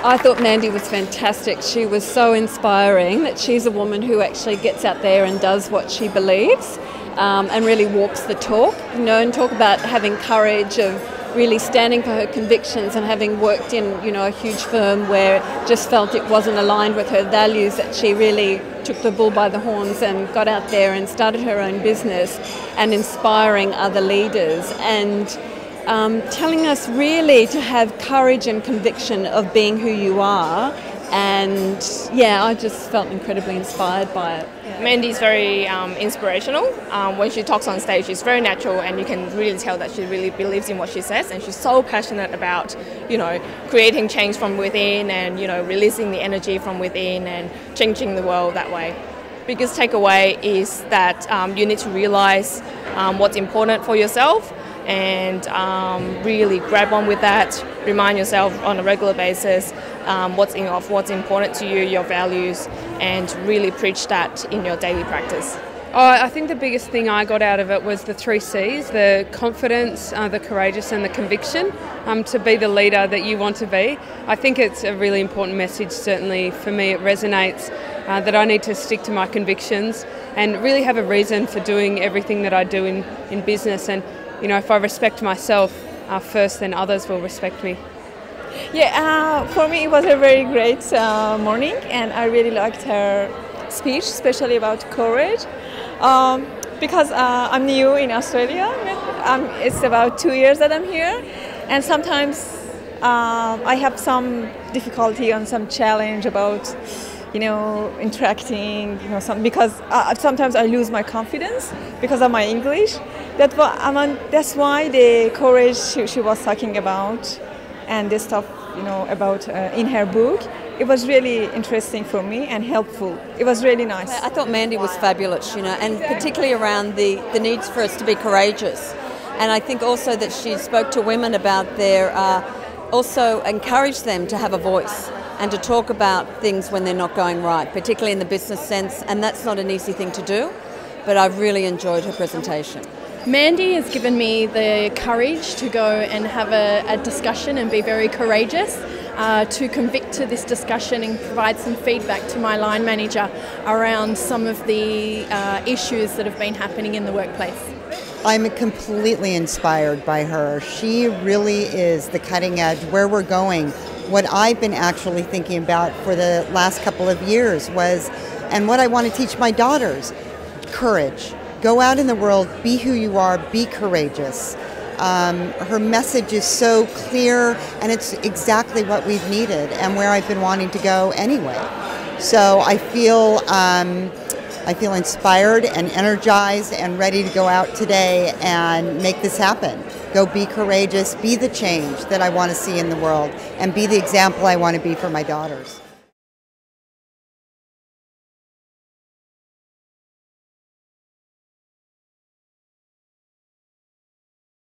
I thought Mandy was fantastic. She was so inspiring that she's a woman who actually gets out there and does what she believes, and really walks the talk, and talk about having courage, of really standing for her convictions, and having worked in, a huge firm where just felt it wasn't aligned with her values, that she really took the bull by the horns and got out there and started her own business, and inspiring other leaders, and telling us really to have courage and conviction of being who you are. And I just felt incredibly inspired by it. Mandy's very inspirational. When she talks on stage, she's very natural, and you can really tell that she really believes in what she says, and she's so passionate about, creating change from within, and, releasing the energy from within and changing the world that way. Biggest takeaway is that you need to realize what's important for yourself, and really grab on with that. Remind yourself on a regular basis what's important to you, your values, and really preach that in your daily practice. I think the biggest thing I got out of it was the 3 C's, the confidence, the courageous, and the conviction, to be the leader that you want to be. I think it's a really important message. Certainly for me it resonates, that I need to stick to my convictions and really have a reason for doing everything that I do in business. And if I respect myself first, then others will respect me. For me it was a very great morning, and I really liked her speech, especially about courage, because I'm new in Australia. It's about 2 years that I'm here, and sometimes I have some difficulty and some challenge about interacting, because sometimes I lose my confidence because of my English. That's why the courage she was talking about, and the stuff about in her book, it was really interesting for me and helpful. It was really nice. I thought Mandy was fabulous, and particularly around the needs for us to be courageous. And I think also that she spoke to women about their, also encouraged them to have a voice and to talk about things when they're not going right, particularly in the business sense. And that's not an easy thing to do, but I've really enjoyed her presentation. Mandy has given me the courage to go and have a discussion and be very courageous, to convict to this discussion and provide some feedback to my line manager around some of the issues that have been happening in the workplace. I'm completely inspired by her. She really is the cutting edge, where we're going. What I've been actually thinking about for the last couple of years was, and what I want to teach my daughters, courage. Go out in the world, be who you are, be courageous. Her message is so clear, and it's exactly what we've needed and where I've been wanting to go anyway. So I feel inspired and energized and ready to go out today and make this happen. Go be courageous, be the change that I want to see in the world, and be the example I want to be for my daughters.